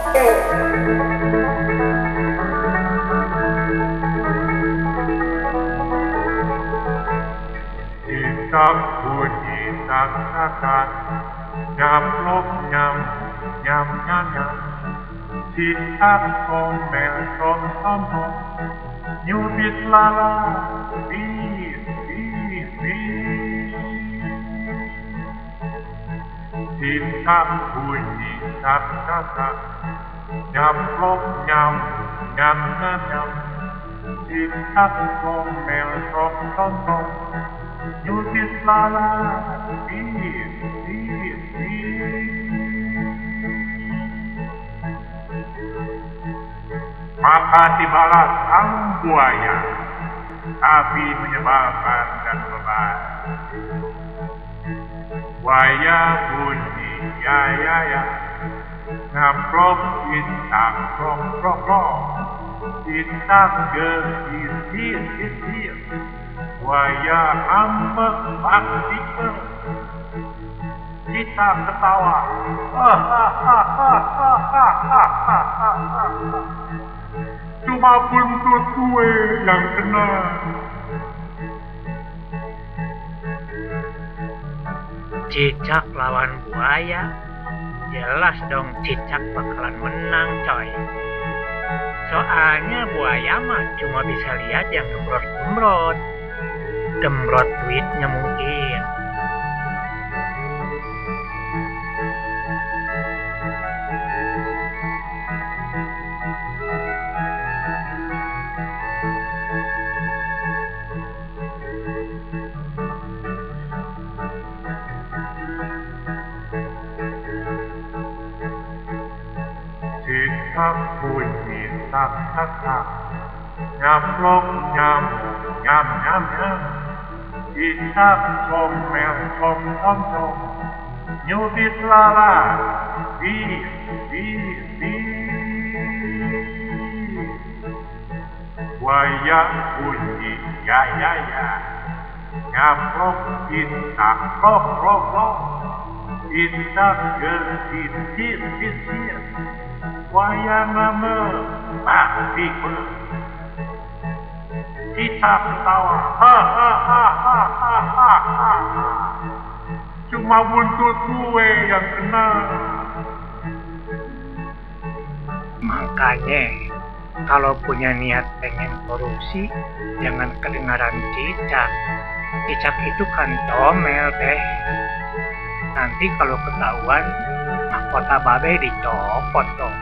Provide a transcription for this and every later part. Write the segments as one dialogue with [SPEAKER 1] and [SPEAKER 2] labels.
[SPEAKER 1] Cicak bunyi tak-takan, nyaplok nyam, nyam nyam nyam. Cicak somel som som som, nyubit lala, bis bis bis. Cicak bunyi tak-takan, nyaplok nyam, nyam nyam nyam. Cicak somel som som som, nyubit lala, bis bis bis. Maka tibalah sang buaya, api menyebalkan dan beban. Buaya bunyi ya ya ya, ngamprok intang krok krok krok, intang gesis sis sis sis. Buaya ambek bak diker, kita ketawa. Cuma buntut gue yang kena.
[SPEAKER 2] Cicak lawan buaya, jelas dong cicak bakalan menang coy. Soalnya buaya mah cuma bisa lihat yang gembrot-gembrot, gembrot duitnya mungkin.
[SPEAKER 1] Cicak bunyi tak tak tak, nyaplok nyam nyam nyam nyam. Cicak somel som som som, nyubit lala, bis bis bis. Buaya bunyi ya ya ya, nyaplok intang krok krok krok, intang gesis sis sis sis. Buaya ngamuk bak diker, kita ketawa. Cuma buntut gue yang kena.
[SPEAKER 2] Makanya kalau punya niat pengen korupsi, jangan kedengaran cicak. Cicak itu kan comel deh. Nanti kalau ketahuan, mahkota babe dicopot dong.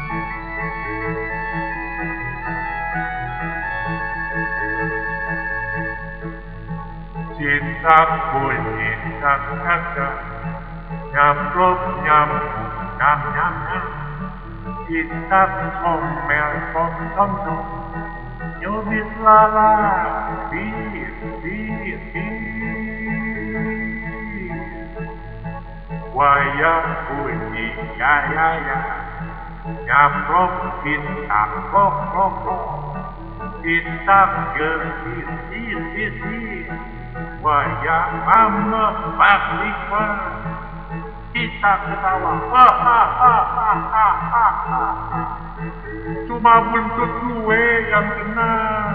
[SPEAKER 1] Cicak bunyi tak tak tak, nyaplok nyam nyam nyam nyam. Cicak somel som som som, nyubit lala, bis bis bis. Buaya bunyi ya ya ya, nyaplok intang krok krok krok, intang gesis sis sis sis. Buaya ambek bak diker, kita ketawa. Cuma buntut gue yang kena.